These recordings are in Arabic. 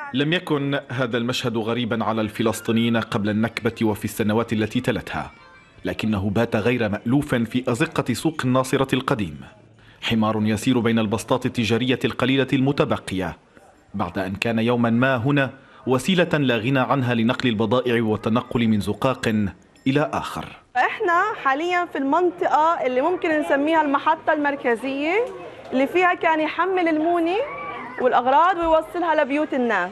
لم يكن هذا المشهد غريبا على الفلسطينيين قبل النكبة وفي السنوات التي تلتها، لكنه بات غير مألوف في أزقة سوق الناصرة القديم. حمار يسير بين البسطات التجارية القليلة المتبقية بعد أن كان يوما ما هنا وسيلة لا غنى عنها لنقل البضائع والتنقل من زقاق إلى آخر. احنا حاليا في المنطقة اللي ممكن نسميها المحطة المركزية، اللي فيها كان يحمل المونة والأغراض ويوصلها لبيوت الناس.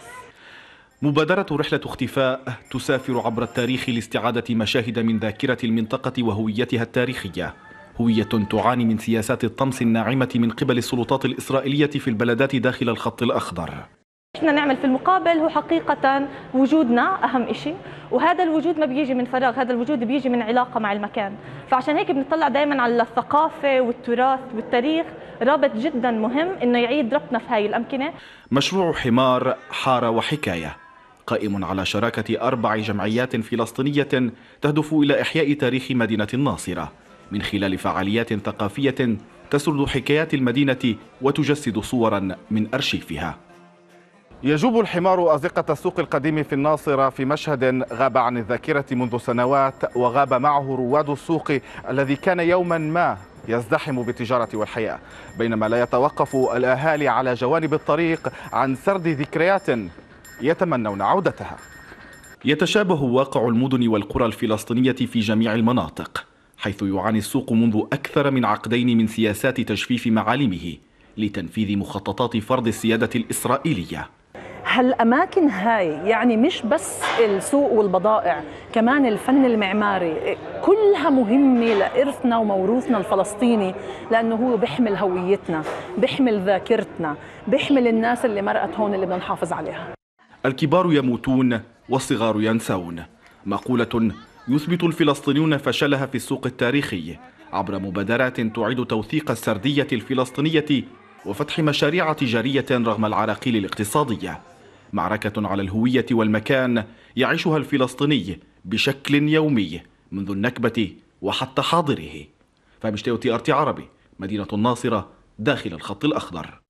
مبادرة رحلة اختفاء تسافر عبر التاريخ لاستعادة مشاهد من ذاكرة المنطقة وهويتها التاريخية، هوية تعاني من سياسات الطمس الناعمة من قبل السلطات الإسرائيلية في البلدات داخل الخط الأخضر. احنا نعمل في المقابل هو حقيقة وجودنا أهم إشي، وهذا الوجود ما بيجي من فراغ، هذا الوجود بيجي من علاقة مع المكان، فعشان هيك بنطلع دائما على الثقافة والتراث والتاريخ، رابط جدا مهم إنه يعيد ربطنا في هاي الأمكنة. مشروع حمار حارة وحكاية قائم على شراكة 4 جمعيات فلسطينية تهدف إلى إحياء تاريخ مدينة الناصرة من خلال فعاليات ثقافية تسرد حكايات المدينة وتجسد صورا من أرشيفها. يجوب الحمار أزقة السوق القديم في الناصرة في مشهد غاب عن الذاكرة منذ سنوات، وغاب معه رواد السوق الذي كان يوما ما يزدحم بالتجارة والحياة، بينما لا يتوقف الأهالي على جوانب الطريق عن سرد ذكريات يتمنون عودتها. يتشابه واقع المدن والقرى الفلسطينية في جميع المناطق، حيث يعاني السوق منذ أكثر من عقدين من سياسات تجفيف معالمه لتنفيذ مخططات فرض السيادة الإسرائيلية. هالأماكن هاي يعني مش بس السوق والبضائع، كمان الفن المعماري، كلها مهمة لإرثنا وموروثنا الفلسطيني، لأنه هو بيحمل هويتنا، بيحمل ذاكرتنا، بيحمل الناس اللي مرقت هون اللي بدنا نحافظ عليها. الكبار يموتون والصغار ينسون، مقولة يثبت الفلسطينيون فشلها في السوق التاريخي عبر مبادرات تعيد توثيق السردية الفلسطينية وفتح مشاريع تجارية رغم العراقيل الاقتصادية. معركة على الهوية والمكان يعيشها الفلسطيني بشكل يومي منذ النكبة وحتى حاضره. فمشتاق TRT عربي، مدينة الناصرة داخل الخط الأخضر.